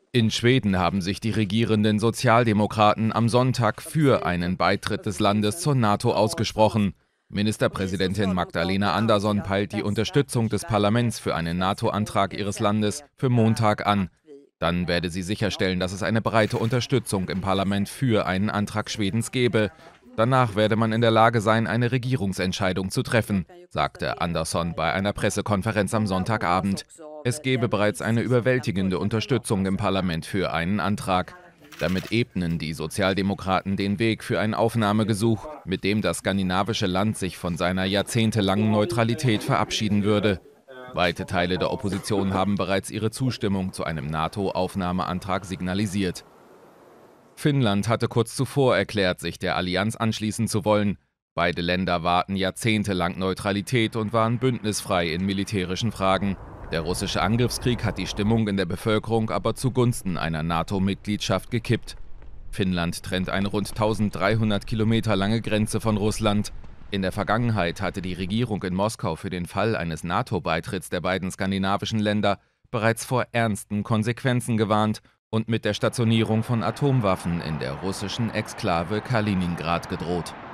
In Schweden haben sich die regierenden Sozialdemokraten am Sonntag für einen Beitritt des Landes zur NATO ausgesprochen. Ministerpräsidentin Magdalena Andersson peilt die Unterstützung des Parlaments für einen NATO-Antrag ihres Landes für Montag an. Dann werde sie sicherstellen, dass es eine breite Unterstützung im Parlament für einen Antrag Schwedens gebe. Danach werde man in der Lage sein, eine Regierungsentscheidung zu treffen, sagte Andersson bei einer Pressekonferenz am Sonntagabend. Es gebe bereits eine überwältigende Unterstützung im Parlament für einen Antrag. Damit ebnen die Sozialdemokraten den Weg für ein Aufnahmegesuch, mit dem das skandinavische Land sich von seiner jahrzehntelangen Neutralität verabschieden würde. Weite Teile der Opposition haben bereits ihre Zustimmung zu einem NATO-Aufnahmeantrag signalisiert. Finnland hatte kurz zuvor erklärt, sich der Allianz anschließen zu wollen. Beide Länder wahrten jahrzehntelang Neutralität und waren bündnisfrei in militärischen Fragen. Der russische Angriffskrieg hat die Stimmung in der Bevölkerung aber zugunsten einer NATO-Mitgliedschaft gekippt. Finnland trennt eine rund 1300 Kilometer lange Grenze von Russland. In der Vergangenheit hatte die Regierung in Moskau für den Fall eines NATO-Beitritts der beiden skandinavischen Länder bereits vor ernsten Konsequenzen gewarnt und mit der Stationierung von Atomwaffen in der russischen Exklave Kaliningrad gedroht.